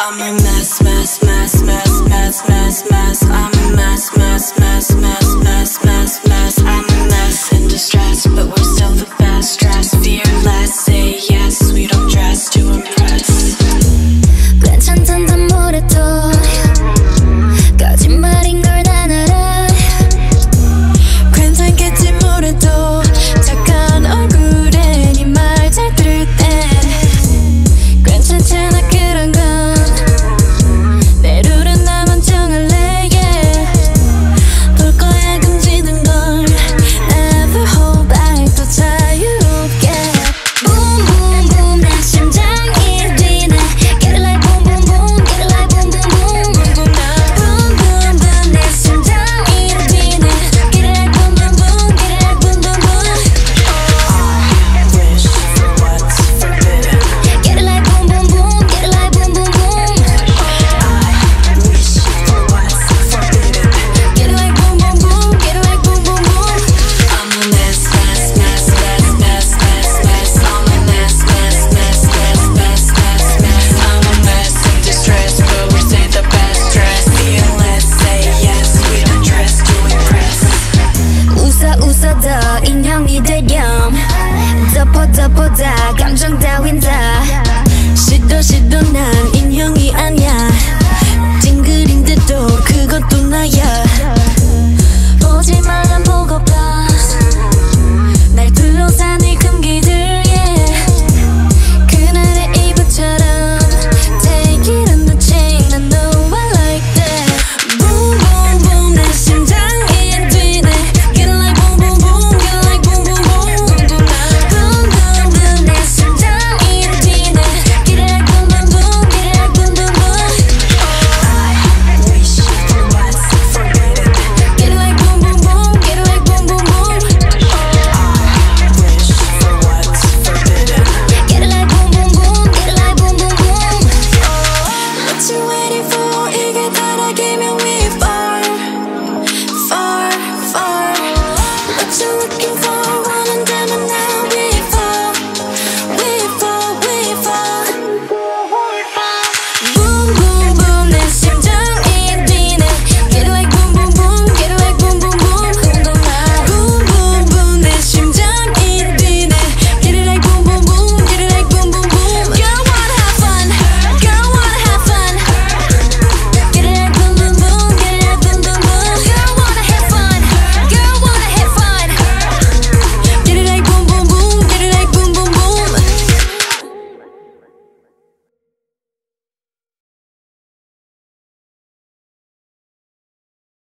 I'm a mess, mess, mess, mess, mess, mess, mess. I'm a mess, mess, mess, mess, mess, mess, mess. I'm a mess in distress, but we're still the best. Dress fearless, say yes. We don't dress to impress. 괜찮단다 뭐래도 거짓말인 걸 난 알아. 괜찮겠지 뭐래도 착한 얼굴에 네 말 잘 들을 땐 괜찮잖아 그런 건. 내 룰은 나만 정할래 yeah. 볼 거야 금지된 걸 Never hold back 더 자유롭게. Boom boom boom 내 심장이 뛰네. Get it like boom boom boom. Get it like boom boom boom. Boom boom boom 내 심장이 뛰네. Get it like boom boom boom. Get it like boom boom boom. I wish for what's forbidden. Get it like boom boom boom. Get it like boom boom boom. I wish for what's forbidden. Get it like boom boom boom. Get it like boom boom boom. I'm a mess, mess, mess, mess, mess, mess, mess. I'm a mess, mess, mess, mess, mess, mess, mess. I'm a mess in distress, but we say the best dress. Fearless, say yes. We don't dress to impress. 웃어 더 인형이 되렴. 덮어 다 감정 따윈 다. 시도 난 인형이 아니야. 찡그린데도 그것도 나야.